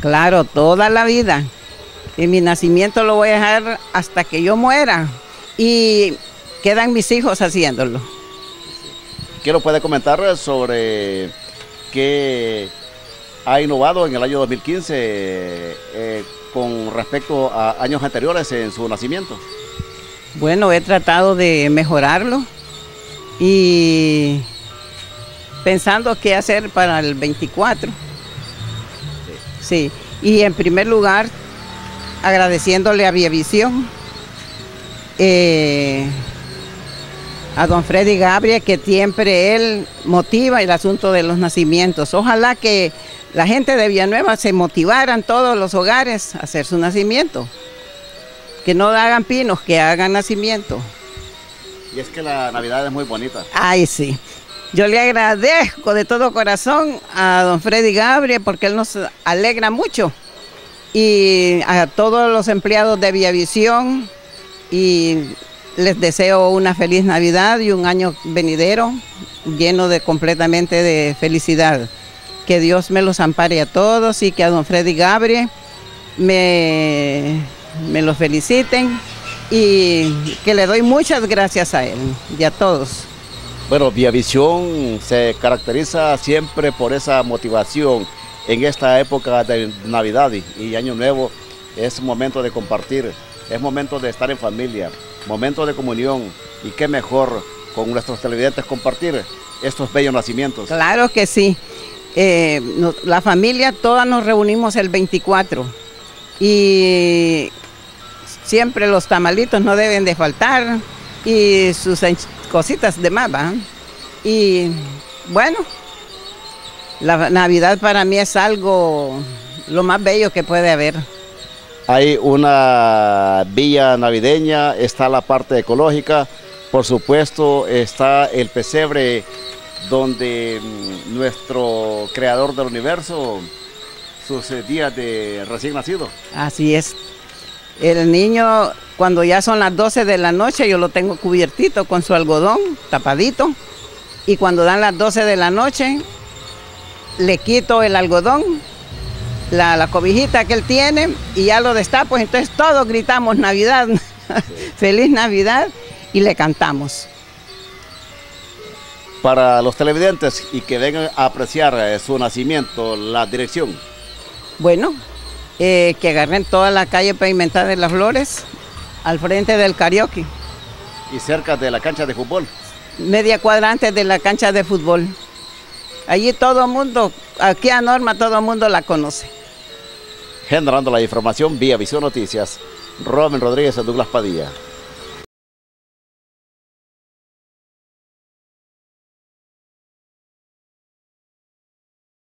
Claro, toda la vida. Y mi nacimiento lo voy a dejar hasta que yo muera. Y quedan mis hijos haciéndolo. ¿Qué nos puede comentar sobre qué ha innovado en el año 2015 con respecto a años anteriores en su nacimiento? Bueno, he tratado de mejorarlo y pensando qué hacer para el 24. Sí, y en primer lugar, agradeciéndole a Viavisión, a don Freddy Gabriel, que siempre él motiva el asunto de los nacimientos. Ojalá que la gente de Villanueva se motivaran todos los hogares a hacer su nacimiento. Que no hagan pinos, que hagan nacimiento. Y es que la Navidad es muy bonita. Ay, sí. Yo le agradezco de todo corazón a don Freddy Gabriel porque él nos alegra mucho. Y a todos los empleados de Viavisión, y les deseo una feliz Navidad y un año venidero lleno de completamente de felicidad. Que Dios me los ampare a todos y que a don Freddy Gabriel me los feliciten y que le doy muchas gracias a él y a todos. Bueno, Viavisión se caracteriza siempre por esa motivación en esta época de Navidad y Año Nuevo. Es momento de compartir, es momento de estar en familia, momento de comunión, y qué mejor con nuestros televidentes compartir estos bellos nacimientos. Claro que sí. La familia todas nos reunimos el 24 y siempre los tamalitos no deben de faltar y sus cositas de más, ¿va? Y bueno, la Navidad para mí es algo lo más bello que puede haber. Hay una villa navideña, está la parte ecológica, por supuesto está el pesebre donde nuestro creador del universo, sus días de recién nacido. Así es. El niño, cuando ya son las 12 de la noche, yo lo tengo cubiertito con su algodón, tapadito. Y cuando dan las 12 de la noche, le quito el algodón, la cobijita que él tiene, y ya lo destapo. Entonces todos gritamos Navidad, feliz Navidad, y le cantamos. Para los televidentes y que vengan a apreciar su nacimiento, la dirección. Bueno, que agarren toda la calle pavimentada de Las Flores, al frente del karaoke. Y cerca de la cancha de fútbol. Media cuadra antes de la cancha de fútbol. Allí todo el mundo, aquí a Norma todo el mundo la conoce. Generando la información, Viavisión Noticias, Robin Rodríguez y Douglas Padilla.